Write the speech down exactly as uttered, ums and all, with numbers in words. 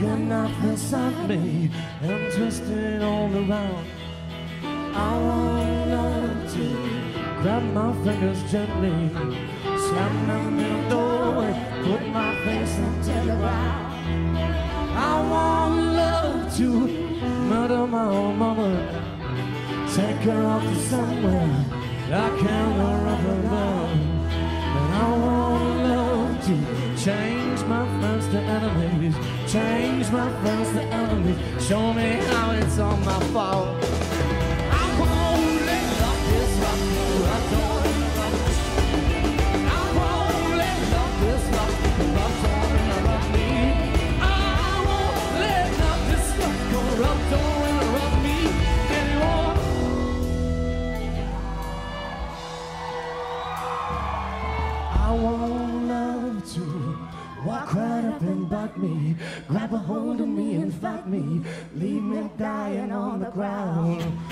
a knife inside me and twist it all around. I want love to grab my fingers gently, slam them in the door, put my face into the ground. I want love to murder my own mama, take her off to somewhere I can't run her down. But I want love to change my friends to enemies, change my friends to enemies, show me how it's all my fault. I won't let love disrupt you, I don't interrupt. I won't let love disrupt you, I don't interrupt me. I won't let love disrupt you, I don't interrupt me anymore. I want love to walk right up and bite me, grab a hold of me and fight me, leave me dying on the ground.